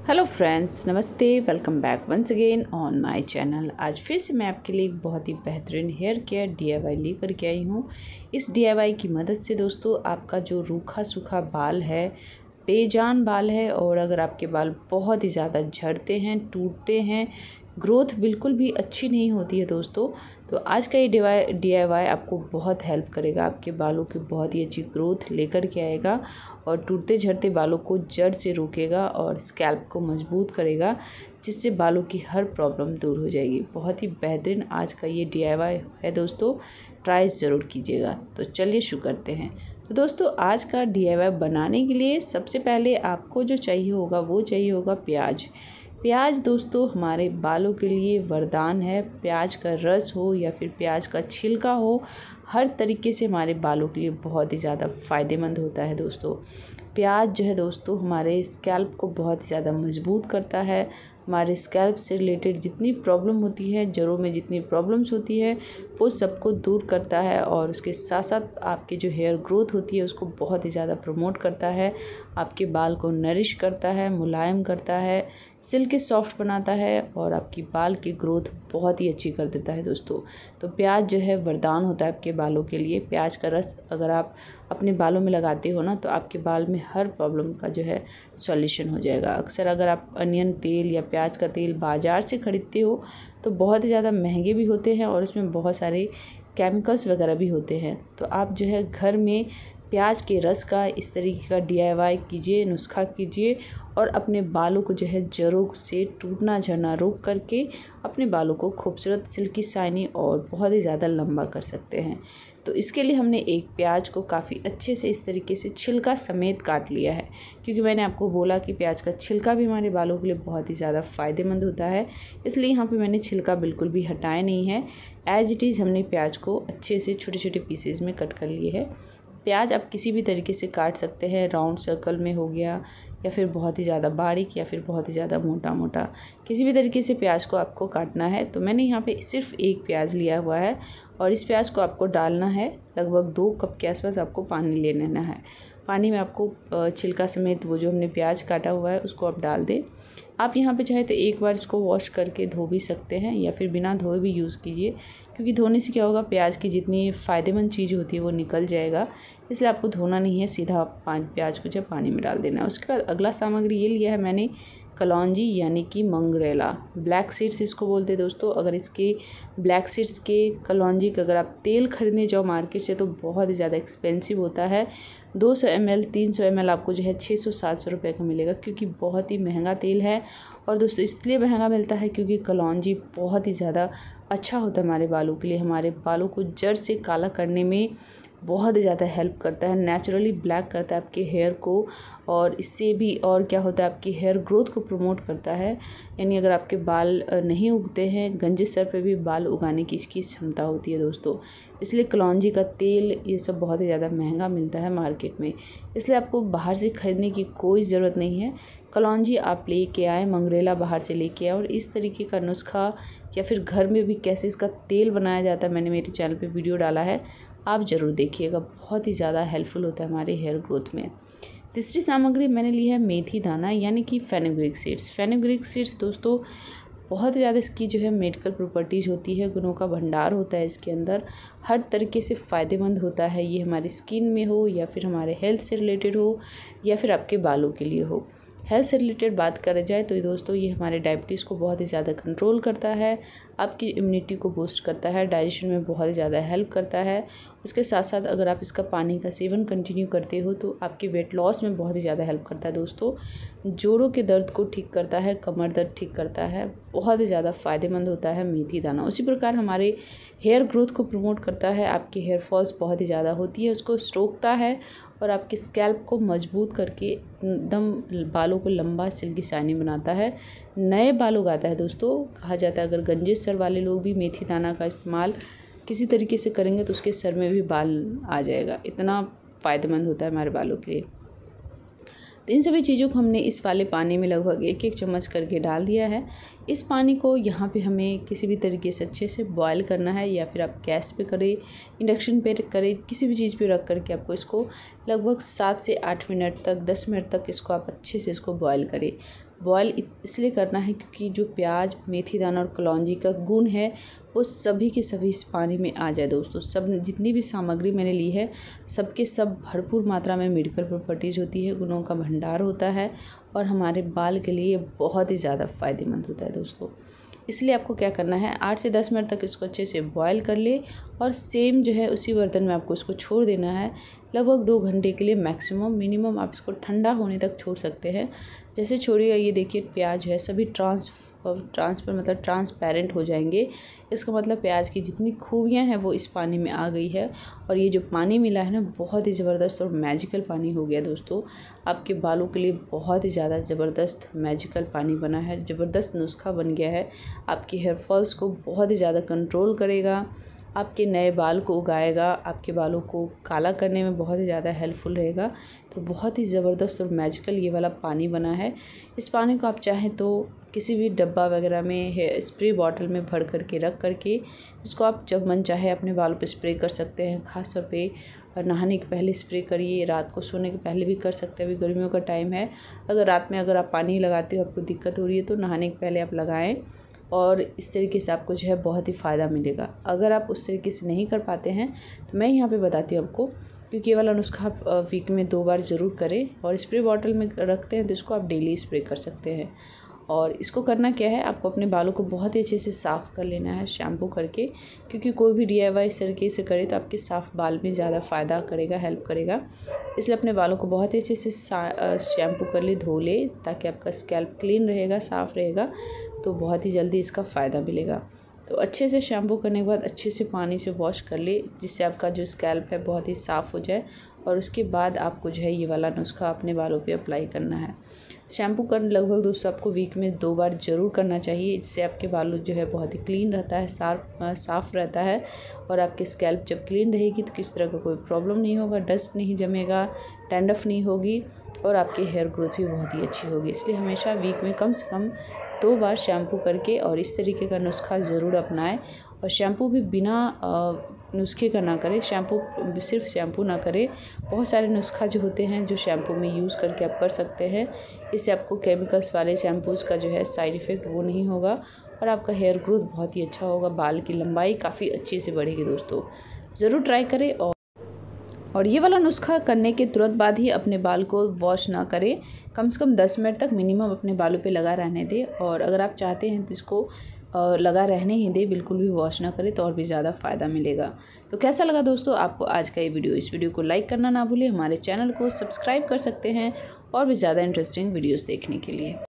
Hello friends, नमस्ते। Welcome back once again on my channel. आज फिर से मैं आपके लिए एक बहुत ही बेहतरीन हेयर केयर DIY लेकर के आई हूँ। इस DIY की मदद से दोस्तों आपका जो रूखा सूखा बाल है, बेजान बाल है, और अगर आपके बाल बहुत ही ज़्यादा झड़ते हैं, टूटते हैं, ग्रोथ बिल्कुल भी अच्छी नहीं होती है दोस्तों, तो आज का ये DIY आपको बहुत हेल्प करेगा। आपके बालों की बहुत ही अच्छी ग्रोथ लेकर के आएगा और टूटते झड़ते बालों को जड़ से रोकेगा और स्कैल्प को मजबूत करेगा, जिससे बालों की हर प्रॉब्लम दूर हो जाएगी। बहुत ही बेहतरीन आज का ये DIY है दोस्तों, ट्राई ज़रूर कीजिएगा। तो चलिए शुरू करते हैं। तो दोस्तों आज का DIY बनाने के लिए सबसे पहले आपको जो चाहिए होगा वो चाहिए होगा प्याज। प्याज दोस्तों हमारे बालों के लिए वरदान है। प्याज का रस हो या फिर प्याज का छिलका हो, हर तरीके से हमारे बालों के लिए बहुत ही ज़्यादा फ़ायदेमंद होता है दोस्तों। प्याज जो है दोस्तों हमारे स्कैल्प को बहुत ही ज़्यादा मजबूत करता है। हमारे स्कैल्प से रिलेटेड जितनी प्रॉब्लम होती है, जड़ों में जितनी प्रॉब्लम्स होती है, वो सबको दूर करता है और उसके साथ साथ आपकी जो हेयर ग्रोथ होती है उसको बहुत ही ज़्यादा प्रमोट करता है। आपके बाल को नरिश करता है, मुलायम करता है, सिल्की सॉफ्ट बनाता है और आपकी बाल की ग्रोथ बहुत ही अच्छी कर देता है दोस्तों। तो प्याज जो है वरदान होता है आपके बालों के लिए। प्याज का रस अगर आप अपने बालों में लगाते हो ना, तो आपके बाल में हर प्रॉब्लम का जो है सॉल्यूशन हो जाएगा। अक्सर अगर आप अनियन तेल या प्याज का तेल बाज़ार से ख़रीदते हो तो बहुत ही ज़्यादा महंगे भी होते हैं और उसमें बहुत सारे केमिकल्स वगैरह भी होते हैं। तो आप जो है घर में प्याज के रस का इस तरीके का DIY कीजिए, नुस्खा कीजिए और अपने बालों को जो है जड़ों से टूटना झड़ना रोक करके अपने बालों को खूबसूरत, सिल्की, शाइनी और बहुत ही ज़्यादा लंबा कर सकते हैं। तो इसके लिए हमने एक प्याज को काफ़ी अच्छे से इस तरीके से छिलका समेत काट लिया है, क्योंकि मैंने आपको बोला कि प्याज का छिलका भी हमारे बालों के लिए बहुत ही ज़्यादा फ़ायदेमंद होता है। इसलिए यहाँ पे मैंने छिलका बिल्कुल भी हटाया नहीं है। एज इट इज़ हमने प्याज को अच्छे से छोटे छोटे पीसेज में कट कर लिए है। प्याज आप किसी भी तरीके से काट सकते हैं, राउंड सर्कल में हो गया या फिर बहुत ही ज़्यादा बारीक या फिर बहुत ही ज़्यादा मोटा मोटा, किसी भी तरीके से प्याज को आपको काटना है। तो मैंने यहाँ पे सिर्फ एक प्याज लिया हुआ है और इस प्याज को आपको डालना है, लगभग 2 कप के आसपास आपको पानी ले लेना है। पानी में आपको छिलका समेत वो जो हमने प्याज काटा हुआ है उसको आप डाल दें। आप यहाँ पे चाहे तो एक बार इसको वॉश करके धो भी सकते हैं या फिर बिना धोए भी यूज़ कीजिए, क्योंकि धोने से क्या होगा, प्याज की जितनी फ़ायदेमंद चीज़ होती है वो निकल जाएगा। इसलिए आपको धोना नहीं है, सीधा प्याज को जब पानी में डाल देना है। उसके बाद अगला सामग्री ये लिया है मैंने, कलौंजी यानी कि मंगरेला, ब्लैक सीड्स इसको बोलते हैं दोस्तों। अगर इसके ब्लैक सीड्स के कलौंजी का अगर आप तेल खरीदने जाओ मार्केट से तो बहुत ही ज़्यादा एक्सपेंसिव होता है। 200 ml 300 ml आपको जो है 600-700 रुपये का मिलेगा, क्योंकि बहुत ही महंगा तेल है। और दोस्तों इसलिए महंगा मिलता है क्योंकि कलौंजी बहुत ही ज़्यादा अच्छा होता है हमारे बालों के लिए। हमारे बालों को जड़ से काला करने में बहुत ही ज़्यादा हेल्प करता है, नेचुरली ब्लैक करता है आपके हेयर को, और इससे भी और क्या होता है, आपकी हेयर ग्रोथ को प्रमोट करता है। यानी अगर आपके बाल नहीं उगते हैं, गंजे सर पे भी बाल उगाने की इसकी क्षमता होती है दोस्तों। इसलिए कलौंजी का तेल ये सब बहुत ही ज़्यादा महंगा मिलता है मार्केट में, इसलिए आपको बाहर से ख़रीदने की कोई ज़रूरत नहीं है। कलौंजी आप लेके आएँ, मंगरेला बाहर से लेके आएँ, और इस तरीके का नुस्खा या फिर घर में भी कैसे इसका तेल बनाया जाता है मैंने मेरे चैनल पे वीडियो डाला है, आप ज़रूर देखिएगा। बहुत ही ज़्यादा हेल्पफुल होता है हमारे हेयर ग्रोथ में। तीसरी सामग्री मैंने ली है मेथी दाना यानी कि फेनुग्रीक सीड्स। फेनुग्रीक सीड्स दोस्तों बहुत ज़्यादा इसकी जो है मेडिकल प्रॉपर्टीज़ होती है, गुणों का भंडार होता है इसके अंदर, हर तरीके से फ़ायदेमंद होता है। ये हमारी स्किन में हो या फिर हमारे हेल्थ से रिलेटेड हो या फिर आपके बालों के लिए हो। हेल्थ से रिलेटेड बात करें जाए तो दोस्तों ये हमारे डायबिटीज़ को बहुत ही ज़्यादा कंट्रोल करता है, आपकी इम्यूनिटी को बूस्ट करता है, डाइजेशन में बहुत ही ज़्यादा हेल्प करता है। उसके साथ साथ अगर आप इसका पानी का सेवन कंटिन्यू करते हो तो आपके वेट लॉस में बहुत ही ज़्यादा हेल्प करता है दोस्तों। जोड़ों के दर्द को ठीक करता है, कमर दर्द ठीक करता है, बहुत ही ज़्यादा फ़ायदेमंद होता है मेथी दाना। उसी प्रकार हमारे हेयर ग्रोथ को प्रमोट करता है, आपकी हेयर फॉल्स बहुत ही ज़्यादा होती है उसको रोकता है और आपके स्कैल्प को मजबूत करके एकदम बालों को लंबा, सिल्की, शाइनी बनाता है, नए बाल उगाता है दोस्तों। कहा जाता है अगर गंजे सर वाले लोग भी मेथी दाना का इस्तेमाल किसी तरीके से करेंगे तो उसके सर में भी बाल आ जाएगा, इतना फ़ायदेमंद होता है हमारे बालों के लिए। तो इन सभी चीज़ों को हमने इस वाले पानी में लगभग 1-1 चम्मच करके डाल दिया है। इस पानी को यहाँ पे हमें किसी भी तरीके से अच्छे से बॉयल करना है, या फिर आप गैस पे करें, इंडक्शन पे करें, किसी भी चीज़ पे रख करके आपको इसको लगभग 7 से 8 मिनट तक 10 मिनट तक इसको आप अच्छे से इसको बॉयल करें। बॉयल इसलिए करना है क्योंकि जो प्याज, मेथी दाना और कलौंजी का गुण है वो सभी के सभी इस पानी में आ जाए दोस्तों। सब जितनी भी सामग्री मैंने ली है सबके सब भरपूर मात्रा में मेडिकल प्रॉपर्टीज़ होती है, गुणों का भंडार होता है और हमारे बाल के लिए बहुत ही ज़्यादा फ़ायदेमंद होता है दोस्तों। इसलिए आपको क्या करना है, 8 से 10 मिनट तक इसको अच्छे से बॉयल कर ले और सेम जो है उसी बर्तन में आपको इसको छोड़ देना है लगभग 2 घंटे के लिए मैक्सिमम। मिनिमम आप इसको ठंडा होने तक छोड़ सकते हैं। जैसे छोड़िएगा ये देखिए प्याज है सभी ट्रांसफर मतलब ट्रांसपेरेंट हो जाएंगे। इसका मतलब प्याज की जितनी खूबियाँ हैं वो इस पानी में आ गई है और ये जो पानी मिला है ना बहुत ही ज़बरदस्त और मैजिकल पानी हो गया दोस्तों। आपके बालों के लिए बहुत ही ज़्यादा ज़बरदस्त मैजिकल पानी बना है, ज़बरदस्त नुस्खा बन गया है। आपके हेयर फॉल्स को बहुत ही ज़्यादा कंट्रोल करेगा, आपके नए बाल को उगाएगा, आपके बालों को काला करने में बहुत ही ज़्यादा हेल्पफुल रहेगा। तो बहुत ही ज़बरदस्त और मैजिकल ये वाला पानी बना है। इस पानी को आप चाहें तो किसी भी डब्बा वगैरह में स्प्रे बॉटल में भर करके रख करके इसको आप जब मन चाहे अपने बालों पे स्प्रे कर सकते हैं। ख़ास तौर पे नहाने के पहले स्प्रे करिए, रात को सोने के पहले भी कर सकते हैं। अभी गर्मियों का टाइम है, अगर रात में अगर आप पानी लगाते हो आपको दिक्कत हो रही है तो नहाने के पहले आप लगाएं और इस तरीके से आपको जो है बहुत ही फ़ायदा मिलेगा। अगर आप उस तरीके से नहीं कर पाते हैं तो मैं यहाँ पे बताती हूँ आपको, क्योंकि ये वाला नुस्खा आप वीक में 2 बार ज़रूर करें और स्प्रे बॉटल में रखते हैं तो इसको आप डेली स्प्रे कर सकते हैं। और इसको करना क्या है, आपको अपने बालों को बहुत ही अच्छे से साफ़ कर लेना है शैम्पू करके, क्योंकि कोई भी DIY इस तरीके से करे तो आपके साफ़ बाल में ज़्यादा फ़ायदा करेगा, हेल्प करेगा। इसलिए अपने बालों को बहुत ही अच्छे से शैम्पू कर ले, धो ले, ताकि आपका स्कैल्प क्लीन रहेगा, साफ़ रहेगा, तो बहुत ही जल्दी इसका फ़ायदा मिलेगा। तो अच्छे से शैम्पू करने के बाद अच्छे से पानी से वॉश कर ले, जिससे आपका जो स्कैल्प है बहुत ही साफ़ हो जाए। और उसके बाद आपको जो है ये वाला नुस्खा अपने बालों पे अप्लाई करना है। शैम्पू कर लगभग दोस्तों आपको वीक में 2 बार ज़रूर करना चाहिए। इससे आपके बालों जो है बहुत ही क्लीन रहता है, साफ़ रहता है और आपकी स्कैल्प जब क्लीन रहेगी तो किस तरह का कोई प्रॉब्लम नहीं होगा, डस्ट नहीं जमेगा, डैंड्रफ नहीं होगी और आपकी हेयर ग्रोथ भी बहुत ही अच्छी होगी। इसलिए हमेशा वीक में कम से कम 2 बार शैम्पू करके और इस तरीके का नुस्खा ज़रूर अपनाएं। और शैम्पू भी बिना नुस्खे का ना करें, सिर्फ शैम्पू ना करें। बहुत सारे नुस्खा जो होते हैं जो शैम्पू में यूज़ करके आप कर सकते हैं। इससे आपको केमिकल्स वाले शैम्पूज़ का जो है साइड इफ़ेक्ट वो नहीं होगा और आपका हेयर ग्रोथ बहुत ही अच्छा होगा, बाल की लंबाई काफ़ी अच्छे से बढ़ेगी दोस्तों। ज़रूर ट्राई करें। और ये वाला नुस्खा करने के तुरंत बाद ही अपने बाल को वॉश ना करें, कम से कम 10 मिनट तक मिनिमम अपने बालों पे लगा रहने दें। और अगर आप चाहते हैं तो इसको लगा रहने ही दें, बिल्कुल भी वॉश ना करें तो और भी ज़्यादा फ़ायदा मिलेगा। तो कैसा लगा दोस्तों आपको आज का ये वीडियो? इस वीडियो को लाइक करना ना भूलें, हमारे चैनल को सब्सक्राइब कर सकते हैं और भी ज़्यादा इंटरेस्टिंग वीडियोज़ देखने के लिए।